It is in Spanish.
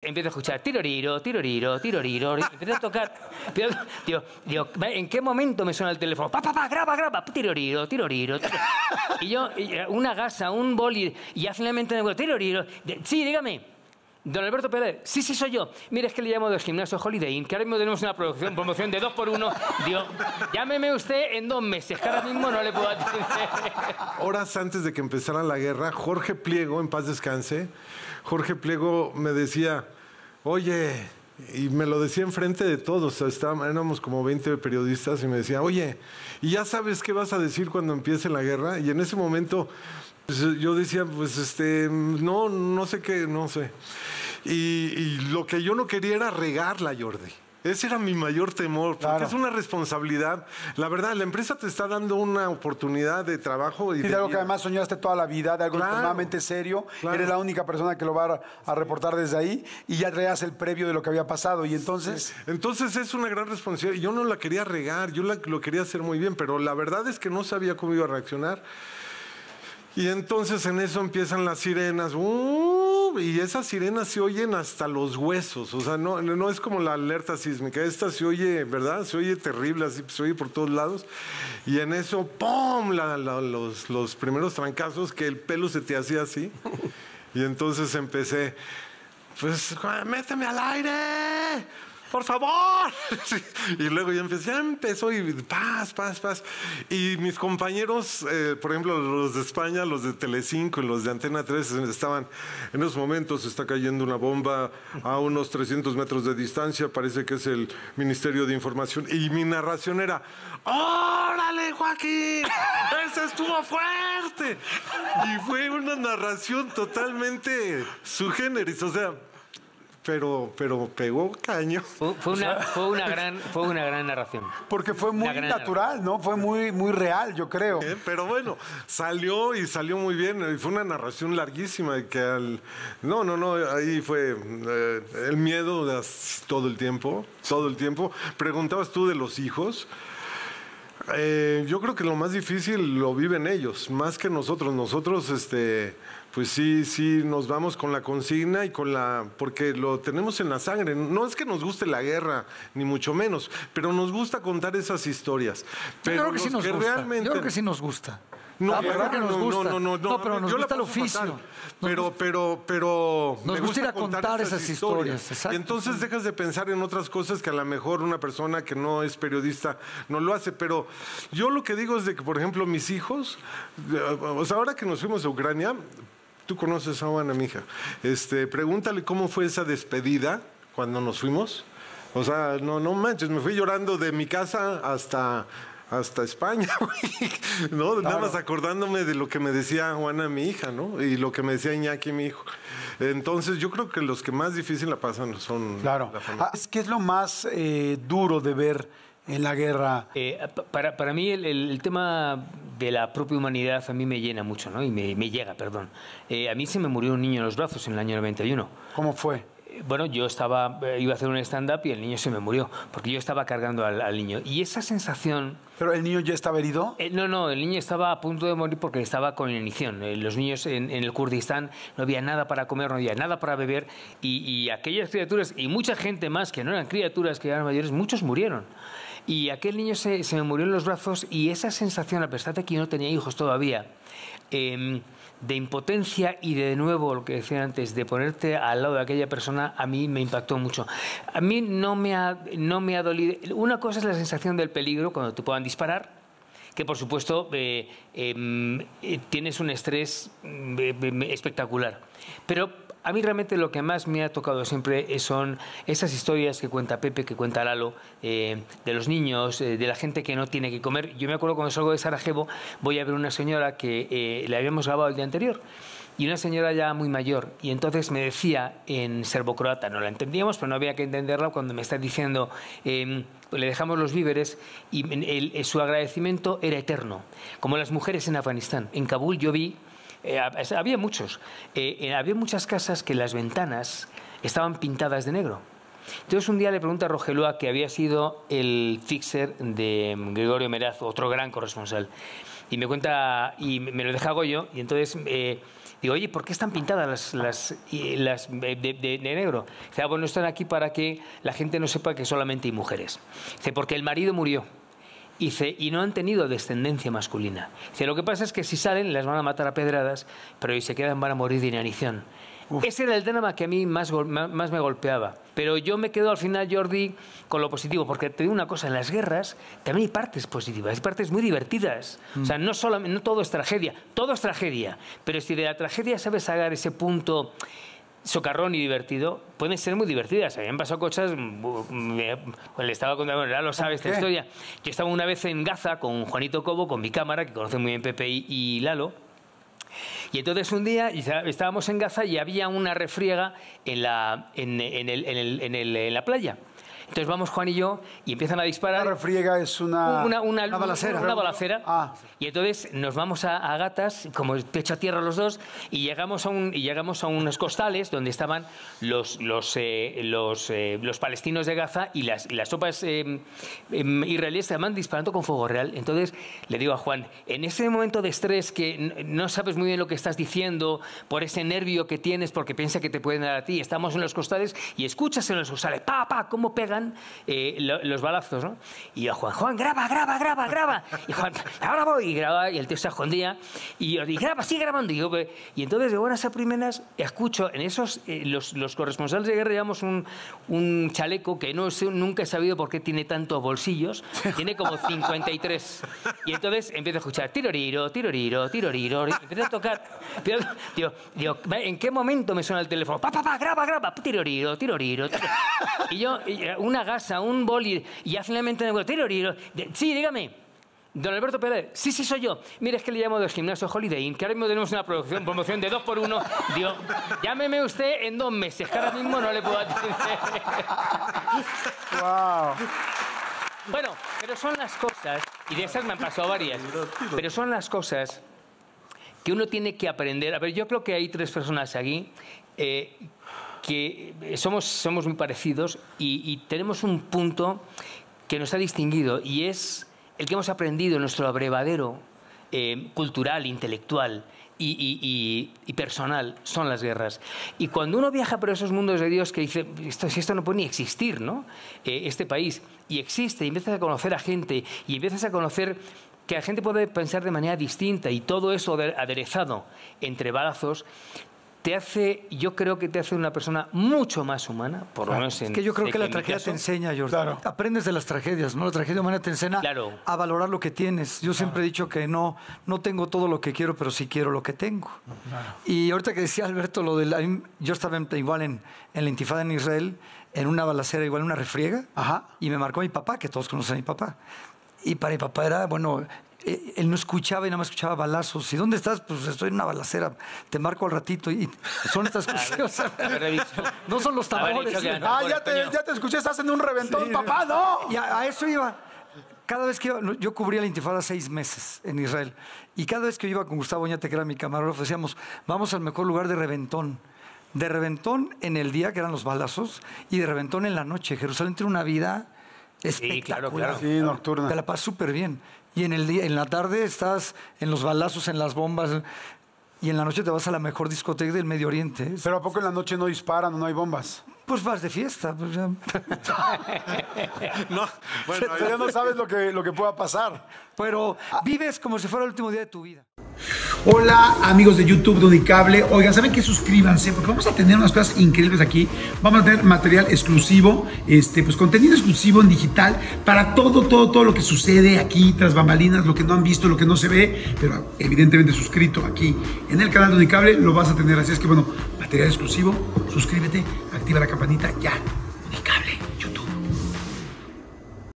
empiezo a escuchar tiroriro, tiroriro, tiroriro. Empiezo a tocar. Digo, ¿en qué momento me suena el teléfono? Graba, tiroriro, tiroriro. Y yo, una gasa, un boli, y ya finalmente me digo, tiroriro. Sí, dígame. Don Alberto Pérez, sí, soy yo. Mire, es que le llamo del gimnasio Holiday Inn, que ahora mismo tenemos una promoción de 2x1. Digo, llámeme usted en 2 meses, que ahora mismo no le puedo atender. Horas antes de que empezara la guerra, Jorge Pliego, en paz descanse, Jorge Pliego me decía, oye, y me lo decía enfrente de todos, éramos como 20 periodistas, y me decía, oye, ¿y ya sabes qué vas a decir cuando empiece la guerra? Y en ese momento... pues yo decía, pues no sé qué, no sé. Y lo que yo no quería era regarla, Jordi. Ese era mi mayor temor, porque claro, es una responsabilidad. La verdad, la empresa te está dando una oportunidad de trabajo. Y de algo que además soñaste toda la vida, de algo extremadamente serio. Claro. Eres la única persona que lo va a reportar desde ahí y ya traías el previo de lo que había pasado. Y entonces... Sí. Entonces es una gran responsabilidad. Yo no la quería regar, yo lo quería hacer muy bien, pero la verdad es que no sabía cómo iba a reaccionar. Y entonces en eso empiezan las sirenas, y esas sirenas se oyen hasta los huesos, o sea, no es como la alerta sísmica, esta se oye, ¿verdad? Se oye terrible, así se oye por todos lados, y en eso, ¡pum!, los primeros trancazos que el pelo se te hacía así, y entonces empecé, pues, méteme al aire, por favor. Y luego ya empezó y paz. Y mis compañeros, por ejemplo, los de España, los de Telecinco y los de Antena 3, estaban, en esos momentos está cayendo una bomba a unos 300 metros de distancia, parece que es el Ministerio de Información. Y mi narración era, ¡órale, Joaquín! ¡Ese estuvo fuerte! Y fue una narración totalmente su generis, o sea... Pero pegó caño. Fue una gran narración. Porque fue muy natural, ¿no? Fue muy real, yo creo. Pero bueno, salió muy bien. Y fue una narración larguísima. Que No, ahí fue el miedo todo el tiempo. Preguntabas tú de los hijos. Yo creo que lo más difícil lo viven ellos, más que nosotros. Nosotros, pues sí, nos vamos con la consigna y porque lo tenemos en la sangre. No es que nos guste la guerra, ni mucho menos, pero nos gusta contar esas historias. Pero yo creo que sí nos gusta. Realmente... Yo creo que sí nos gusta. No, ¿verdad que nos gusta? No, pero nos gusta el oficio. Pero nos gusta ir a contar esas historias. Y entonces dejas de pensar en otras cosas que a lo mejor una persona que no es periodista no lo hace. Pero yo lo que digo es de que, por ejemplo, mis hijos, o sea, ahora que nos fuimos a Ucrania, tú conoces a Juana, mi hija, pregúntale cómo fue esa despedida cuando nos fuimos. O sea, no manches, me fui llorando de mi casa hasta España, ¿no? Claro. Nada más acordándome de lo que me decía Juana, mi hija, ¿no? Y lo que me decía Iñaki, mi hijo. Entonces, yo creo que los que más difícil la pasan son la familia. ¿Qué es lo más duro de ver en la guerra? Para mí, el tema de la propia humanidad a mí me llena mucho, ¿no? Y me llega, perdón. A mí se me murió un niño en los brazos en el año 91. ¿Cómo fue? Bueno, yo iba a hacer un stand-up y el niño se me murió, porque yo estaba cargando al niño. Y esa sensación... ¿Pero el niño ya estaba herido? No, el niño estaba a punto de morir porque estaba con inanición. Los niños en el Kurdistán no había nada para comer, no había nada para beber, y aquellas criaturas, y mucha gente más que no eran criaturas, que eran mayores, muchos murieron. Y aquel niño se me murió en los brazos, y esa sensación, a pesar de que yo no tenía hijos todavía, de impotencia y de nuevo, lo que decía antes, de ponerte al lado de aquella persona, a mí me impactó mucho. A mí no me ha dolido. Una cosa es la sensación del peligro cuando te puedan disparar, que por supuesto tienes un estrés espectacular. Pero a mí realmente lo que más me ha tocado siempre son esas historias que cuenta Pepe, que cuenta Lalo, de los niños, de la gente que no tiene que comer. Yo me acuerdo cuando salgo de Sarajevo, voy a ver una señora que le habíamos grabado el día anterior, y una señora ya muy mayor, y entonces me decía en serbocroata, no la entendíamos, pero no había que entenderla, cuando me está diciendo, le dejamos los víveres, y su agradecimiento era eterno, como las mujeres en Afganistán. En Kabul yo vi... había muchas casas que las ventanas estaban pintadas de negro. Entonces un día le pregunta a Rogelua, que había sido el fixer de Gregorio Meraz, otro gran corresponsal, y me cuenta, y me lo deja Goyo, y entonces Digo, oye, ¿por qué están pintadas las de negro? Dice, bueno, están aquí para que la gente no sepa que solamente hay mujeres. Dice, porque el marido murió. Dice, y no han tenido descendencia masculina. Dice, lo que pasa es que si salen las van a matar a pedradas, pero si se quedan van a morir de inanición. Ese era el tema que a mí más me golpeaba. Pero yo me quedo al final, Jordi, con lo positivo, porque te digo una cosa, en las guerras también hay partes positivas, hay partes muy divertidas. O sea, no todo es tragedia, pero si de la tragedia sabes sacar ese punto socarrón y divertido, pueden ser muy divertidas. A mí me han pasado cosas, le estaba contando, ya lo sabe esta historia. Yo estaba una vez en Gaza con Juanito Cobo, con mi cámara, que conoce muy bien Pepe y Lalo. Y entonces un día estábamos en Gaza y había una refriega en la playa. Entonces vamos Juan y yo y empiezan a disparar. La refriega es una balacera. Una balacera. Ah. Y entonces nos vamos a gatas, como pecho a tierra los dos, y llegamos a unos costales donde estaban los palestinos de Gaza y las tropas israelíes estaban disparando con fuego real. Entonces le digo a Juan, en ese momento de estrés que no sabes muy bien lo que estás diciendo, por ese nervio que tienes, porque piensa que te pueden dar a ti, estamos en los costales y escuchas en los costales, cómo pegan los balazos, ¿no? Y yo, Juan, graba. Y Juan, ahora voy, y graba, y el tío se escondía, y yo, graba, sigue grabando. Y entonces, de buenas a primeras, escucho en esos, los corresponsales de guerra llevamos un chaleco que nunca he sabido por qué tiene tantos bolsillos, tiene como 53. Y entonces empiezo a escuchar tiroriro, y empiezo a tocar. Digo, ¿en qué momento me suena el teléfono? Graba, tiroriro. Y yo, una gasa, un boli, y ya finalmente me digo, tiroriro. Sí, dígame. Don Alberto Pérez, sí, soy yo. Mire, es que le llamo del gimnasio Holiday Inn, que ahora mismo tenemos una promoción de 2x1. Digo, llámeme usted en 2 meses, que ahora mismo no le puedo atender. Wow. Bueno, pero son las cosas, y de esas me han pasado varias, pero son las cosas que uno tiene que aprender. A ver, yo creo que hay 3 personas aquí que somos muy parecidos y tenemos un punto que nos ha distinguido y es el que hemos aprendido en nuestro abrevadero cultural, intelectual y personal, son las guerras. Y cuando uno viaja por esos mundos de Dios que dice, esto no puede ni existir, ¿no? Este país, y existe, y empiezas a conocer a gente, y empiezas a conocer que la gente puede pensar de manera distinta, y todo eso aderezado entre balazos, yo creo que te hace una persona mucho más humana, por lo menos Es que yo creo que la tragedia te enseña, Jordi. Claro. Aprendes de las tragedias, ¿no? La tragedia humana te enseña a valorar lo que tienes. Yo siempre he dicho que no tengo todo lo que quiero, pero sí quiero lo que tengo. Claro. Y ahorita que decía Alberto, yo estaba igual en la intifada en Israel, en una balacera, igual en una refriega, y me marcó mi papá, que todos conocen a mi papá. Y para mi papá era, bueno, él no escuchaba y nada más escuchaba balazos. ¿Y dónde estás? Pues estoy en una balacera. Te marco al ratito. Y son estas cosas. No son los tambores. Ya te escuché, estás en un reventón, sí, papá, no. Y a eso iba. Cada vez que yo cubría la intifada 6 meses en Israel. Y cada vez que yo iba con Gustavo Oñate, que era mi camarógrafo, decíamos, vamos al mejor lugar de reventón. De reventón en el día, que eran los balazos, y de reventón en la noche. Jerusalén tiene una vida espectacular. Claro. Sí, nocturna. Te la pasas súper bien. Y en la tarde estás en los balazos, en las bombas, y en la noche te vas a la mejor discoteca del Medio Oriente. Pero ¿a poco en la noche no disparan o no hay bombas? Pues vas de fiesta. Pues ya. No, bueno, ya no sabes lo que pueda pasar. Pero vives como si fuera el último día de tu vida. Hola amigos de YouTube Dodicable, oigan, ¿saben qué? Suscríbanse porque vamos a tener unas cosas increíbles aquí. Vamos a tener material exclusivo, pues contenido exclusivo en digital para todo lo que sucede aquí tras bambalinas, lo que no han visto, lo que no se ve, pero evidentemente suscrito aquí en el canal Dodicable lo vas a tener. Así es que bueno, material exclusivo, suscríbete, activa la campanita ya.